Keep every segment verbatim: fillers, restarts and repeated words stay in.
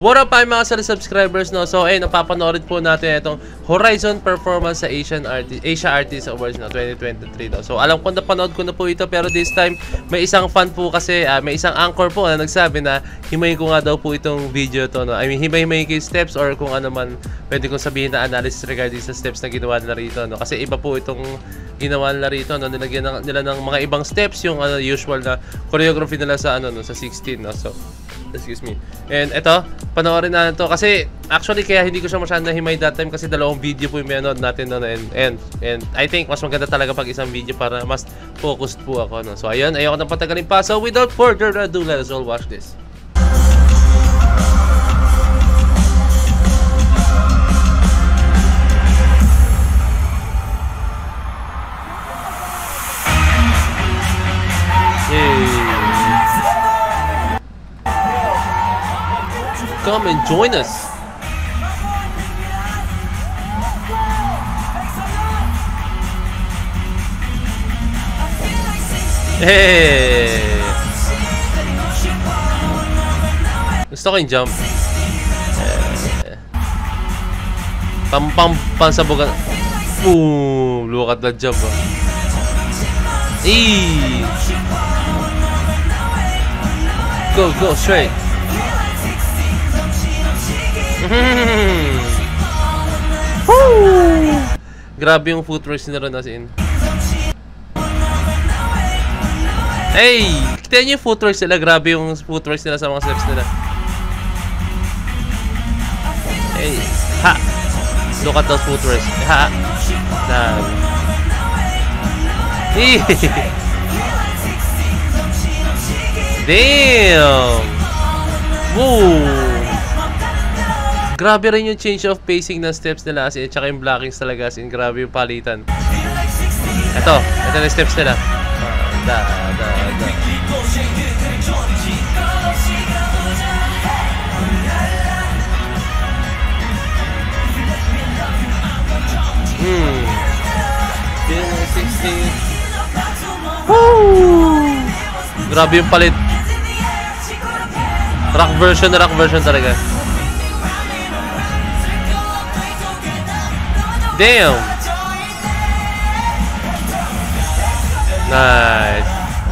What up ay mga solid subscribers, no? So ayun, napapanood po natin itong Horizon Performance sa Asian Artist, Asia Artist Awards no, twenty twenty-three, no? So alam ko napanood ko na po ito, pero this time may isang fan po kasi, uh, may isang anchor po na nagsabi na himayin ko nga daw po itong video to, no? I mean, himay-himayin ko yung steps or kung ano man pwede kong sabihin na analysis regarding sa steps na ginawa nila rito, no? Kasi iba po itong ginawa nila rito, no? Nilagyan ng, nila ng mga ibang steps, yung uh, usual na choreography nila sa ano, no? Sa sixteen, no? So excuse me. And ito, panoorin na to kasi actually kaya hindi ko siya masyadong nahimay that time kasi dalawang video po yung menood natin no, and, and and I think mas maganda talaga pag isang video para mas focused po ako, no. So ayun, ayoko nang patagalin pa. So without further ado, let us all watch this. Come and join us. Hey! Gusto ko yung jump. Eh. Pam pam pansabugan. Boom! Look at the jump. Oh. Eee! Go, go, straight. Grabe yung footworks nila ron as in. Hey! Kita niyo yung footworks nila. Grabe yung footworks nila sa mga steps nila. Hey! Ha! Look at those footworks. Ha! Damn. Hey! Damn! Woo! Grabe rin yung change of pacing ng steps nila as in, tsaka yung blockings talaga as in, grabe yung palitan. Ito, ito na yung steps nila. Uh, da, da, da. Hmm. sixteen. Woo! Grabe yung palit. Rock version na rock version talaga. Damn! Nice.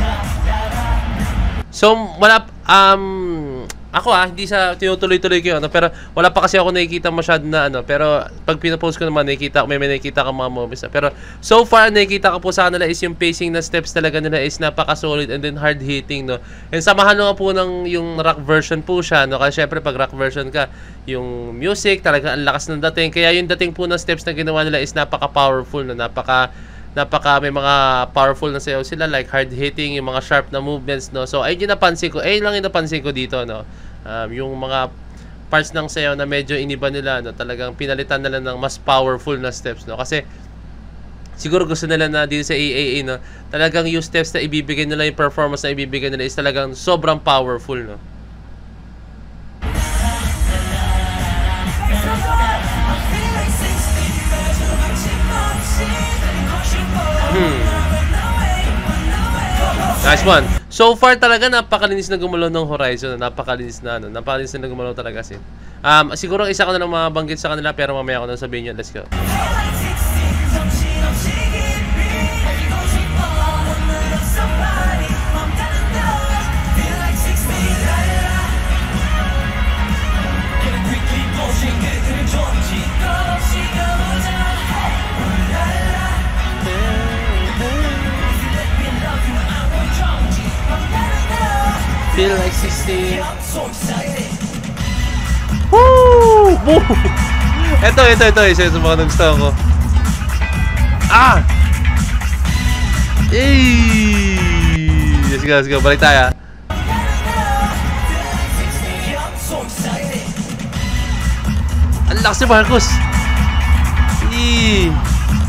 So, wala, um, ako ah, hindi sa tinutuloy-tuloy ko yun, no? Pero wala pa kasi ako nakikita masyado na ano, pero pag pinapost ko naman, nakikita, may, may nakikita ka mga movies na. Pero so far, nakikita ko po sa kanila is yung pacing na steps talaga nila is napaka-solid and then hard-hitting, no? And samahan nga po ng yung rock version po siya, no? Kasi syempre, pag rock version ka, yung music, talaga ang lakas ng dating. Kaya yung dating po ng steps na ginawa nila is napaka-powerful, no? Napaka, napaka, may mga powerful na sayaw sila, like hard-hitting, yung mga sharp na movements, no? So, ayun yung napansin ko, ayun lang yung napansin ko dito, no? Um, yung mga parts ng sayaw na medyo iniba nila, no? Talagang pinalitan nila ng mas powerful na steps, no? Kasi, siguro gusto nila na dito sa A A A, no? Talagang yung steps na ibibigay nila, yung performance na ibibigay nila is talagang sobrang powerful, no? Hmm. Nice one. So far talaga napakalinis na gumalaw ng Horizon. Napakalinis na ano. Napakalinis na gumalaw talaga sin. Um, siguro isa ko na lang mabanggit sa kanila pero mamaya ko na sabihin nyo. Let's go. Feel like sixteen. Woo! Woo! Ito, ito, ito. Isa sa mga nagusto ko. Ah! Eee! Let's go, let's go. Balik tayo. Ang lakas si Marcus. Eee!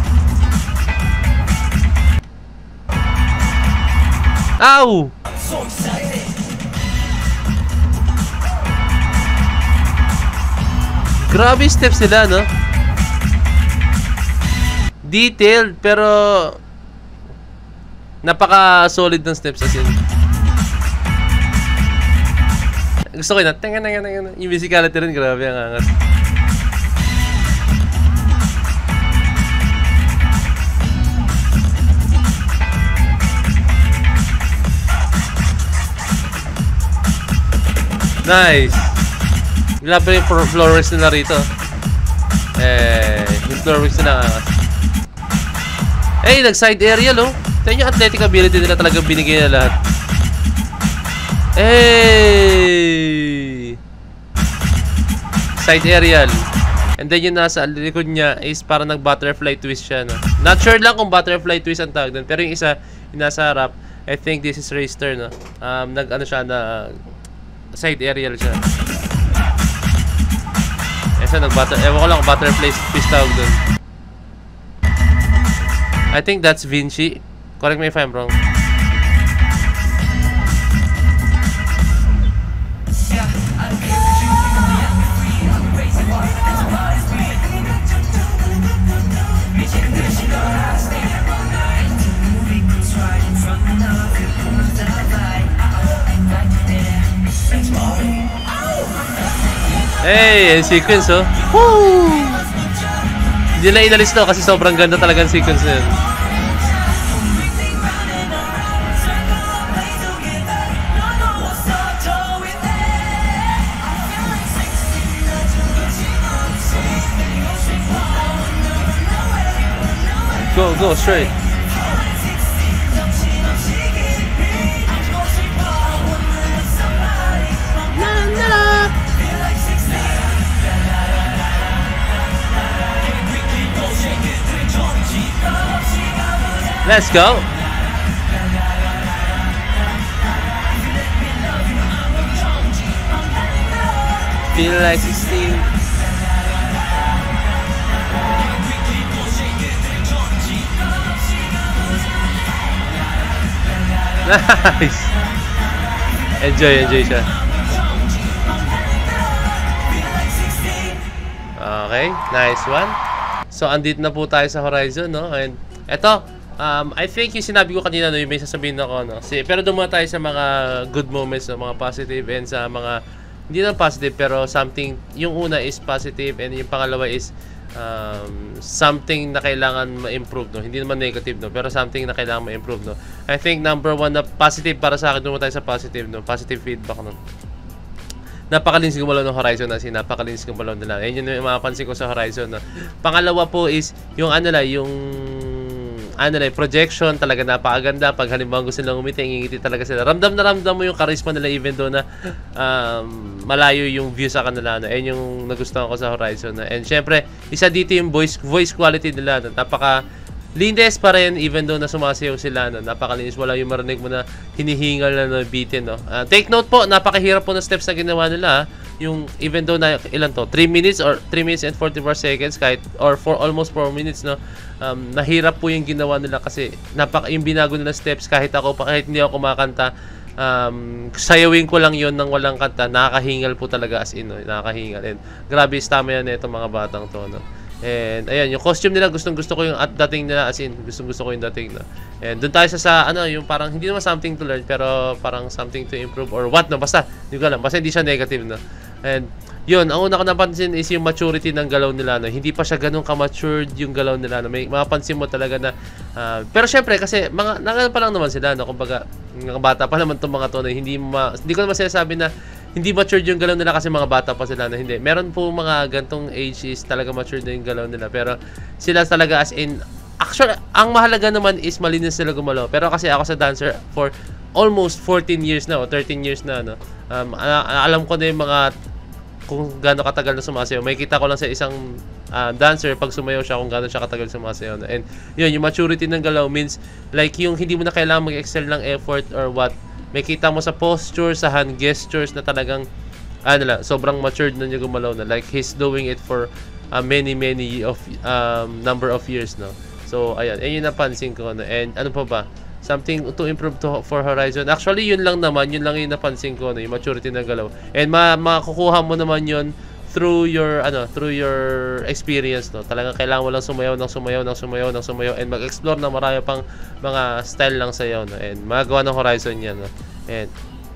Ow! Grabe steps nila, no? Detailed, pero napaka-solid ng steps as in. gusto ko yun. Tenga, tenga, tenga. Yung musicality rin, grabe ang angas. Nice. Grabe yung floor works nila rito. Eh, yung floor works nila angas. Eh, nag-side aerial, oh. Tignan yung athletic ability nila talaga binigay na lahat. Eh! Side aerial. And then yung nasa likod niya is parang nag-butterfly twist siya, no? Not sure lang kung butterfly twist ang tawag doon. Pero yung isa, yung nasa harap, I think this is Racer, no? Um, nag-ano siya na side aerial siya. Eh, so nag-butter... Ewan ko lang kung butterfly twist tawag doon. I think that's Vinci. Correct me if I'm wrong. Hey, yung sequence, oh. Woo! Hindi na inalis to kasi sobrang ganda talaga ang sequence na yun. Go, go, straight. Let's go. Feel like sixteen. Nice. Enjoy, enjoy siya. Okay, nice one. So, andito na po tayo sa Horizon, no? And eto, um, I think yung sinabi ko kanina, no, yung may sasabihin ako, no? Si, pero dumaan tayo sa mga good moments, no? Mga positive, and sa mga, hindi na positive, pero something, yung una is positive, and yung pangalawa is um, something na kailangan ma-improve, no? Hindi naman negative, no? Pero something na kailangan ma-improve, no? I think number one na positive para sa akin, dumaan tayo sa positive, no? Positive feedback, no? Napakalinis gumalaw ng Horizon na si napakalinis gumalaw nila. Ayun yung mapapansin ko sa Horizon, no? Pangalawa po is yung ano la, yung ano la, projection talaga napakaganda. Pag halimbawa gusto nilang umiti, ngingiti talaga sila. Ramdam na ramdam mo yung charisma nila even though na um, malayo yung view sa kanila, no? Ayun yung nagustuhan ko sa Horizon, no? And syempre, isa dito yung voice voice quality nila, no? Napaka linis pa rin even though na sumasayaw sila, no? Napakalinis, wala yung marinig mo na hinihingal na no, bitin, no? Uh, take note po, napakahirap po na steps na ginawa nila, yung even though na ilan to, three minutes or three minutes and forty-four seconds kahit or for almost four minutes, no? Um, nahirap po yung ginawa nila kasi napaka yung binago nila steps kahit ako pa kahit hindi ako kumakanta, um, sayawin ko lang yon nang walang kanta, nakakahingal po talaga as in, no? Nakakahingal. And grabe stamina na itong mga batang to, no? And ayan, yung costume nila, gustong gusto ko yung at dating nila, as in gustong gusto ko yung dating, no? And doon tayo sa, sa ano, yung parang hindi naman something to learn pero parang something to improve or what, no? Basta, hindi ko alam, basta hindi siya negative, no? And yun, ang una ko napansin is yung maturity ng galaw nila, no? Hindi pa siya ganun ka-matured yung galaw nila, no? May mapapansin mo talaga na uh, pero syempre kasi mga nangan pa lang naman sila, no? Kumbaga, mga bata pa naman tong mga to, no? Hindi ma, hindi ko naman sinasabi na hindi matured yung galaw nila kasi mga bata pa sila, na hindi. Meron po mga gantong age is talaga matured na yung galaw nila. Pero sila talaga as in, actually, ang mahalaga naman is malinis sila gumalaw. Pero kasi ako sa dancer for almost fourteen years na o thirteen years na, no? Um, alam ko na yung mga kung gaano katagal na sumasayaw. May kita ko lang sa isang uh, dancer pag sumayaw siya kung gaano siya katagal sumasayaw. No? And yun, yung maturity ng galaw means like yung hindi mo na kailangan mag-excel ng effort or what. May kita mo sa posture, sa hand gestures na talagang ano lang, sobrang matured na niya gumalaw na. Like he's doing it for uh, many many of um, number of years, no. So ayan, ayun yung napansin ko, no. And ano pa ba? Something to improve to for Horizon. Actually, yun lang naman, yun lang yung napansin ko, no, yung maturity ng galaw. And ma makukuha mo naman yun through your ano, through your experience, no. Talagang kailangan mo lang sumayaw ng sumayaw ng sumayaw ng sumayaw and mag-explore ng marami pang mga style lang sa iyo, no. And magawa ng Horizon 'yan, no. And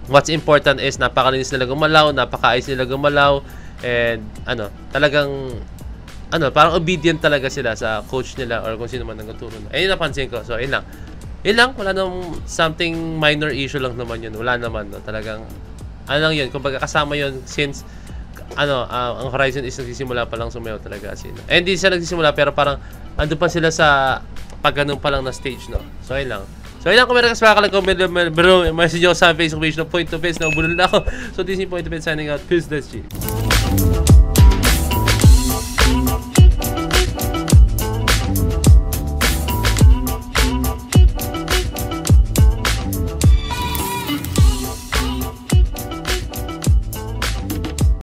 what's important is napakalinis nila gumalaw, napakaayos nila gumalaw, and ano, talagang ano, parang obedient talaga sila sa coach nila or kung sino man nagtuturo. Ayun napansin ko. So, ayun lang. Yun lang, wala namang something minor issue lang naman yun. Wala naman, no? Talagang, ano lang yun, kumbaga kasama yun since, ano, uh, ang Horizon is nagsisimula pa lang sumayaw talaga sila. Eh, hindi sila nagsisimula, pero parang, ando pa sila sa pag ganun pa lang na stage, no? So, ayun lang. So, ayun lang, kung meron kasi makakalag comment, bro, message nyo sa Facebook page na Point to Pins, na ubulol na ako. So, this is Point to Pins signing out. Peace, let's G.